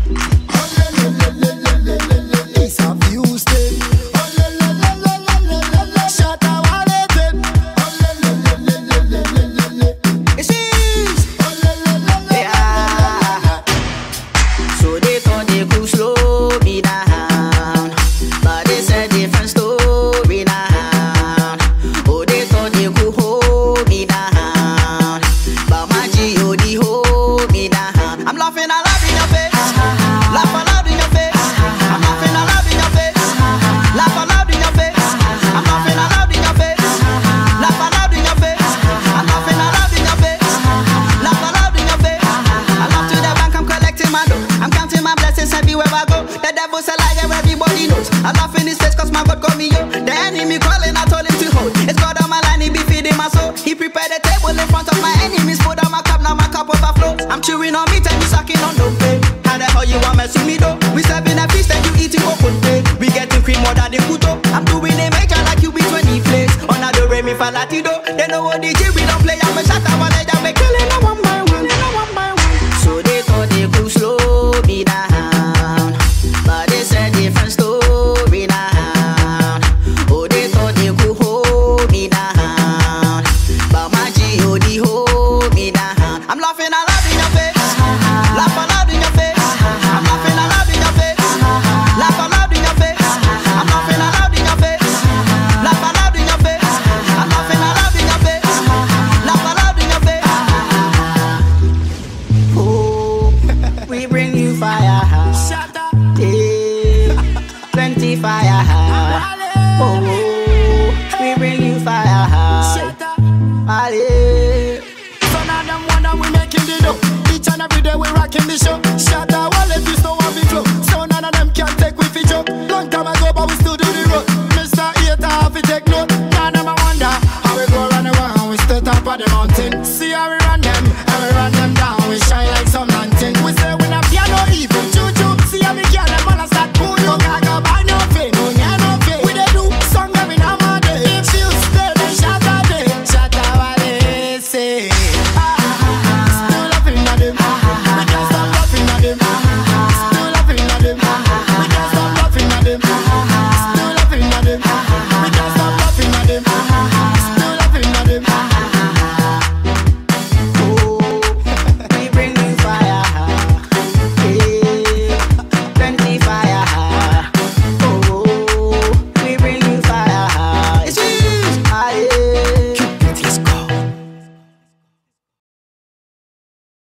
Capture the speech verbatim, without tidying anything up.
East of Houston. Shatta Wale. It's easy. Yeah. So they thought they could slow me down, but it's a different story now. Oh, they thought they could hold me down, but my G O D hold me down. I'm laughing out loud in your face, laugh out loud in your face. I'm laughing out loud in your face, laugh out loud in your face. I'm laughing out loud in your face, laugh out loud in your face. I'm laughing out loud in your face, laugh out loud in your face. I love to the bank, I'm collecting my dough. I'm counting my blessings everywhere I go. The devil's a liar, everybody knows. I laugh in his face cause my God got me, yo. The enemy calling, I told him to hold. It's God on my line, he be feeding my soul. He prepared the table in front of my enemies. Put on my cup, now my cup overflows. I'm chewing on meat and you sucking on dope. How the hell you want mess with me though? We serving a feast and you eating open pay. We getting cream more than the kuto. I'm doing a major like you be twenty plays. On a do re mi fa latido. They know what D J we don't play. I'm a shot I wanna jam, make killing no one by one, no one by one. So they thought they could slow me down, but it's a different story now. Oh, they thought they could hold me down, but my G O D hold me down. I'm laughing out loud in your face, laugh out loud in your face. I'm laughing out loud in your face, laugh out loud in your face. I'm laughing out loud in your face, laugh out loud in your face. I'm laughing out loud in your face, laugh out loud in your face. Oh, we bring you fire, Shatta yeah, plenty fire. Oh, we bring you fire, Shatta. Ali. So now them wonder we making the dough. Each and every day we rocking the show. Shatta Wale, if you know how we flow. So none of them can take with each joke. Long time ago, but we still do the road. Mister Hater, have to take note. Now them I wonder how we go run around. We stay top of the mountain. See how we run them, and we run them down.